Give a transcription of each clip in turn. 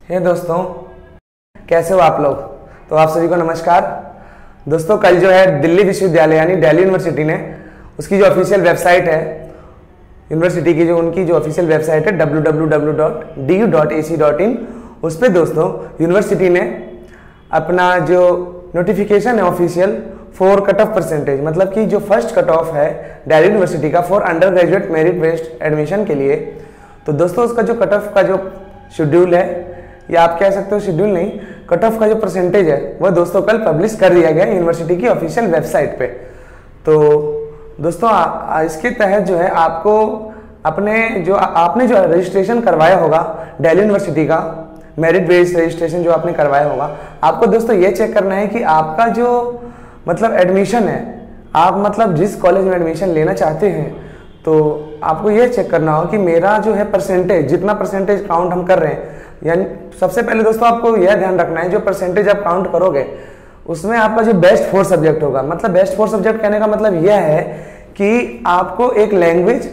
हे दोस्तों, कैसे हो आप लोग। तो आप सभी को नमस्कार। दोस्तों, कल जो है दिल्ली विश्वविद्यालय यानी दिल्ली यूनिवर्सिटी ने उसकी जो ऑफिशियल वेबसाइट है यूनिवर्सिटी की, जो उनकी जो ऑफिशियल वेबसाइट है www.du.ac.in, उस पर दोस्तों यूनिवर्सिटी ने अपना जो नोटिफिकेशन है official for cut off percentage, मतलब कि जो फर्स्ट कट ऑफ है दिल्ली यूनिवर्सिटी का for under graduate merit based admission के लिए, तो दोस्तों उसका जो कट ऑफ का जो शेड्यूल है, या आप कह सकते हो शेड्यूल नहीं, कट ऑफ का जो परसेंटेज है वह दोस्तों कल पब्लिश कर दिया गया यूनिवर्सिटी की ऑफिशियल वेबसाइट पे। तो दोस्तों इसके तहत जो है आपको आपने जो रजिस्ट्रेशन करवाया होगा दिल्ली यूनिवर्सिटी का मेरिट बेस्ड रजिस्ट्रेशन जो आपने करवाया होगा, आपको दोस्तों ये चेक करना है कि आपका जो मतलब एडमिशन है, आप मतलब जिस कॉलेज में एडमिशन लेना चाहते हैं, तो आपको ये चेक करना हो कि मेरा जो है परसेंटेज, जितना परसेंटेज काउंट हम कर रहे हैं, यानी सबसे पहले दोस्तों आपको यह ध्यान रखना है जो परसेंटेज आप काउंट करोगे उसमें आपका जो बेस्ट 4 सब्जेक्ट होगा, मतलब बेस्ट 4 सब्जेक्ट कहने का मतलब यह है कि आपको एक लैंग्वेज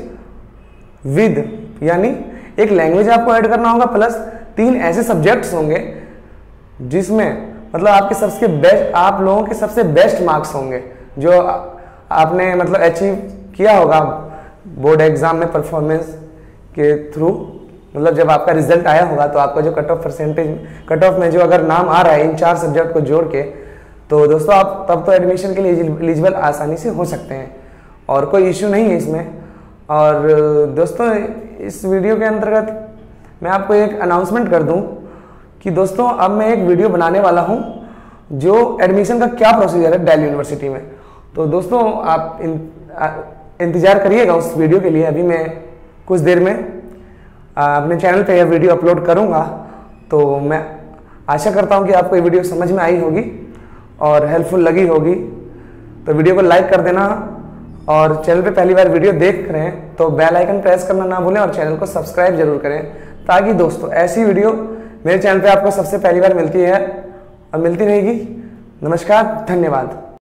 यानी एक लैंग्वेज आपको ऐड करना होगा, प्लस 3 ऐसे सब्जेक्ट्स होंगे जिसमें मतलब आपके सबसे बेस्ट, आप लोगों के सबसे बेस्ट मार्क्स होंगे जो आपने मतलब अचीव किया होगा बोर्ड एग्जाम में परफॉर्मेंस के थ्रू। मतलब जब आपका रिजल्ट आया होगा तो आपका जो cut off percentage, cut off में जो अगर नाम आ रहा है इन 4 सब्जेक्ट को जोड़ के, तो दोस्तों आप तब तो एडमिशन के लिए एलिजिबल आसानी से हो सकते हैं और कोई इश्यू नहीं है इसमें। और दोस्तों इस वीडियो के अंतर्गत मैं आपको एक अनाउंसमेंट कर दूं कि दोस्तों अब मैं एक वीडियो बनाने वाला हूं जो एडमिशन का क्या प्रोसीजर है दिल्ली यूनिवर्सिटी में। तो दोस्तों आप इंतजार करिएगा उस वीडियो के लिए। अभी मैं कुछ देर में अपने चैनल पे यह वीडियो अपलोड करूंगा, तो मैं आशा करता हूं कि आपको ये वीडियो समझ में आई होगी और हेल्पफुल लगी होगी। तो वीडियो को लाइक कर देना, और चैनल पे पहली बार वीडियो देख रहे हैं तो बेल आइकन प्रेस करना ना भूलें और चैनल को सब्सक्राइब जरूर करें, ताकि दोस्तों ऐसी वीडियो मेरे चैनल पे आपको सबसे पहली बार मिलती है और मिलती रहेगी। नमस्कार, धन्यवाद।